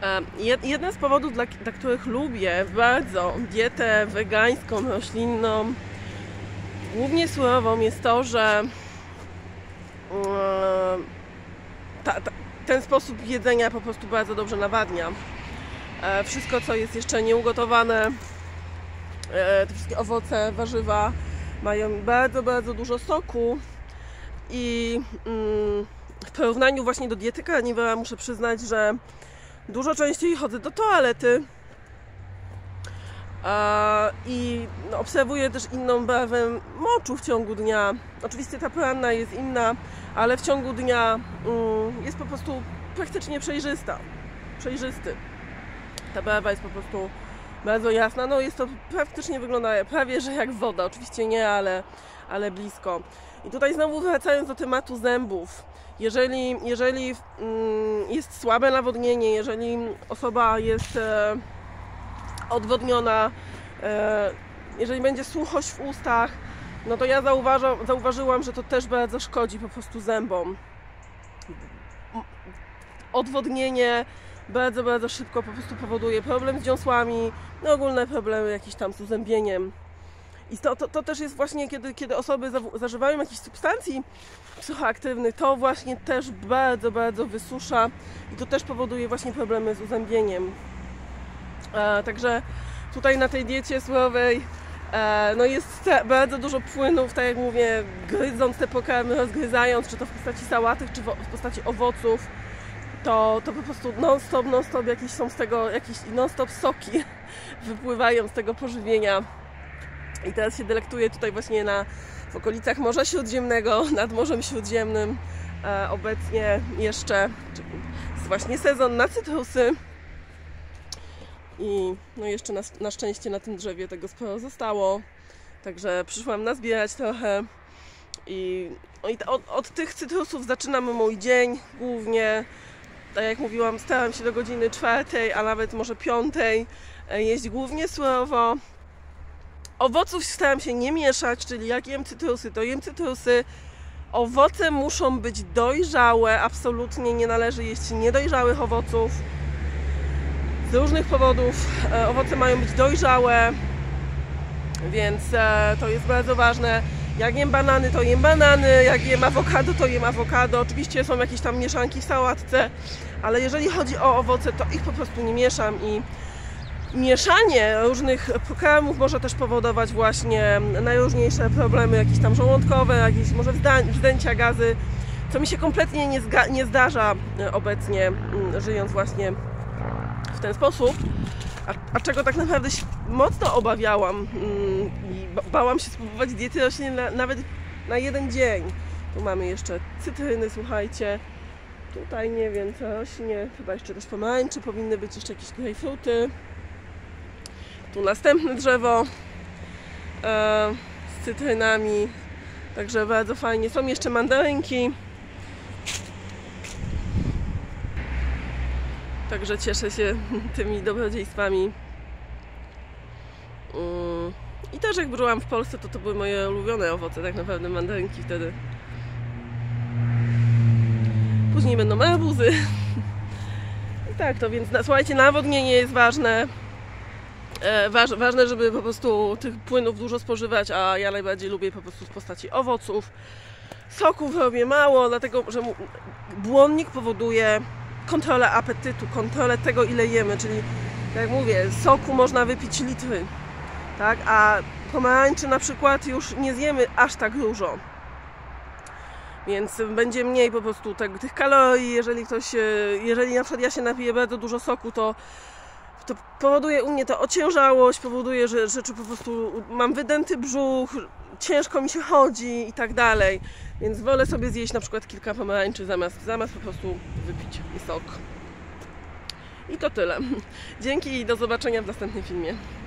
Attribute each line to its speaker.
Speaker 1: Jeden z powodów, dla których lubię bardzo dietę wegańską, roślinną, głównie surową, jest to, że ten sposób jedzenia po prostu bardzo dobrze nawadnia. Wszystko, co jest jeszcze nieugotowane, te wszystkie owoce, warzywa mają bardzo, bardzo dużo soku i w porównaniu właśnie do diety karnivora muszę przyznać, że dużo częściej chodzę do toalety i obserwuję też inną barwę moczu w ciągu dnia. Oczywiście ta poranna jest inna, ale w ciągu dnia jest po prostu praktycznie przejrzysty. Ta barwa jest po prostu bardzo jasna. No jest to praktycznie wygląda prawie, że jak woda. Oczywiście nie, ale blisko. I tutaj znowu wracając do tematu zębów. Jeżeli jest słabe nawodnienie, jeżeli osoba jest odwodniona, jeżeli będzie suchość w ustach, no to ja zauważyłam, że to też bardzo szkodzi po prostu zębom. Odwodnienie bardzo, bardzo szybko po prostu powoduje problem z dziąsłami, no ogólne problemy jakieś tam z uzębieniem. I to też jest właśnie, kiedy osoby zażywają jakichś substancji psychoaktywnych, to właśnie też bardzo, bardzo wysusza i to też powoduje właśnie problemy z uzębieniem. Także tutaj na tej diecie surowej no jest bardzo dużo płynów, tak jak mówię, gryząc te pokarmy, rozgryzając, czy to w postaci sałatek, czy w postaci owoców, to po prostu non-stop jakieś są z tego, jakieś non-stop soki wypływają z tego pożywienia. I teraz się delektuję tutaj właśnie w okolicach Morza Śródziemnego, nad Morzem Śródziemnym. Obecnie jeszcze jest właśnie sezon na cytrusy. I no jeszcze na szczęście na tym drzewie tego sporo zostało. Także przyszłam nazbierać trochę. I od tych cytrusów zaczynam mój dzień głównie. Tak jak mówiłam, staram się do godziny 4, a nawet może 5 jeść głównie surowo. Owoców staram się nie mieszać, czyli jak jem cytrusy, to jem cytrusy. Owoce muszą być dojrzałe, absolutnie nie należy jeść niedojrzałych owoców. Z różnych powodów owoce mają być dojrzałe, więc to jest bardzo ważne. Jak jem banany, to jem banany, jak jem awokado, to jem awokado. Oczywiście są jakieś tam mieszanki w sałatce, ale jeżeli chodzi o owoce, to ich po prostu nie mieszam i mieszanie różnych pokarmów może też powodować właśnie najróżniejsze problemy, jakieś tam żołądkowe, jakieś może wzdęcia, gazy, co mi się kompletnie nie zdarza obecnie, żyjąc właśnie w ten sposób, a czego tak naprawdę się mocno obawiałam i bałam się spróbować diety roślinnej nawet na jeden dzień. Tu mamy jeszcze cytryny, słuchajcie, tutaj nie wiem co rośnie, chyba jeszcze też pomarańcze, powinny być jeszcze jakieś grejpfruty. Tu następne drzewo z cytrynami, także bardzo fajnie. Są jeszcze mandarynki. Także cieszę się tymi dobrodziejstwami. I też jak byłam w Polsce, to były moje ulubione owoce, tak naprawdę mandarynki wtedy. Później będą arbuzy. I tak to, więc słuchajcie, nawodnienie jest ważne. Ważne, żeby po prostu tych płynów dużo spożywać, a ja najbardziej lubię po prostu w postaci owoców. Soków robię mało, dlatego że błonnik powoduje kontrolę apetytu, kontrolę tego, ile jemy, czyli tak jak mówię, soku można wypić litry, tak? A pomarańczy na przykład już nie zjemy aż tak dużo, więc będzie mniej po prostu tych kalorii. Jeżeli na przykład ja się napiję bardzo dużo soku, to powoduje u mnie to ociężałość, powoduje, że po prostu mam wydęty brzuch, ciężko mi się chodzi i tak dalej. Więc wolę sobie zjeść na przykład kilka pomarańczy zamiast po prostu wypić sok. I to tyle. Dzięki i do zobaczenia w następnym filmie.